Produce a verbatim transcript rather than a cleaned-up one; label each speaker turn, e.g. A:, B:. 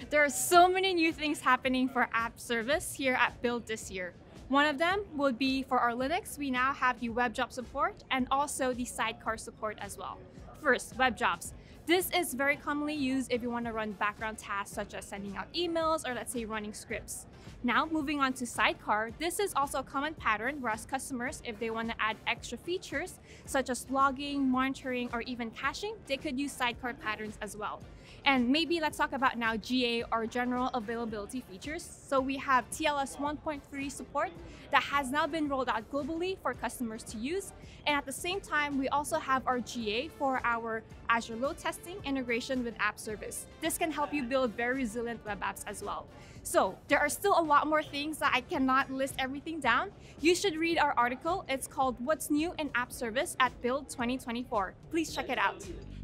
A: There are so many new things happening for app service here at Build this year. One of them would be for our Linux, we now have the web job support and also the sidecar support as well. First, web jobs. This is very commonly used if you want to run background tasks such as sending out emails or let's say running scripts. Now moving on to sidecar, this is also a common pattern whereas customers, if they want to add extra features such as logging, monitoring, or even caching, they could use sidecar patterns as well. And maybe let's talk about now G A or general availability features. So we have T L S one point three support that has now been rolled out globally for customers to use. And at the same time, we also have our G A for our Azure load testing integration with app service. This can help you build very resilient web apps as well. So there are still a lot more things that I cannot list everything down. You should read our article. It's called What's New in App Service at Build twenty twenty-four. Please check it out.